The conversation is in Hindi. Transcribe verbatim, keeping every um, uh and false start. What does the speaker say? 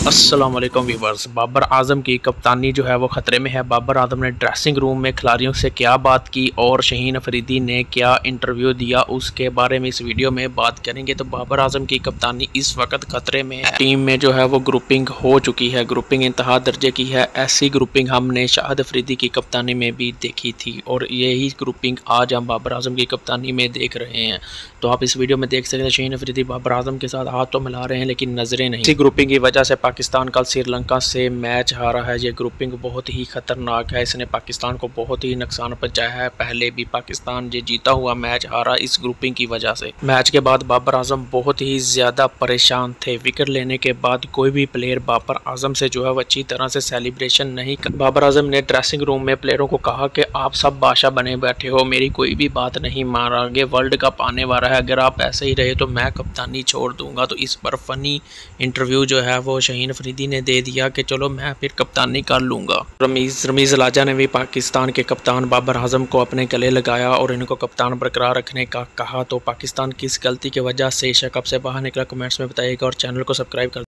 अस्सलाम वालेकुम व्यूवर्स। बाबर आजम की कप्तानी जो है वो ख़तरे में है। बाबर आजम ने ड्रेसिंग रूम में खिलाड़ियों से क्या बात की और शाहीन अफरीदी ने क्या इंटरव्यू दिया, उसके बारे में इस वीडियो में बात करेंगे। तो बाबर आजम की कप्तानी इस वक्त ख़तरे में है। टीम में जो है वो ग्रुपिंग हो चुकी है, ग्रुपिंग इंतहा दर्जे की है। ऐसी ग्रुपिंग हमने शाहिद अफरीदी की कप्तानी में भी देखी थी और यही ग्रुपिंग आज हम बाबर आजम की कप्तानी में देख रहे हैं। तो आप इस वीडियो में देख सकते हैं शाहीन अफरीदी बाबर आजम के साथ हाथ तो मिला रहे हैं लेकिन नजरें नहीं। इसी ग्रुपिंग की वजह से पाकिस्तान कल श्रीलंका से मैच हारा है। ये ग्रुपिंग बहुत ही खतरनाक है, इसने पाकिस्तान को बहुत ही नुकसान पहुंचाया है। पहले भी पाकिस्तान ये जीता हुआ मैच हारा इस ग्रुपिंग की वजह से। मैच के बाद बाबर आजम बहुत ही ज्यादा परेशान थे। विकेट लेने के बाद कोई भी प्लेयर बाबर आजम से जो है वो अच्छी तरह से सेलिब्रेशन नहीं कर। बाबर आजम ने ड्रेसिंग रूम में प्लेयरों को कहा कि आप सब बादशाह बने बैठे हो, मेरी कोई भी बात नहीं मानोगे, वर्ल्ड कप आने वाला है, अगर आप ऐसे ही रहे तो मैं कप्तानी छोड़ दूंगा। तो इस पर फनी इंटरव्यू जो है वो शाहीन अफरीदी ने दे दिया कि चलो मैं फिर कप्तानी कर लूंगा। रमीज रमीज लाजा ने भी पाकिस्तान के कप्तान बाबर आजम को अपने गले लगाया और इनको कप्तान बरकरार रखने का कहा। तो पाकिस्तान किस गलती की वजह से शक से बाहर निकला, कमेंट्स में बताइएगा और चैनल को सब्सक्राइब कर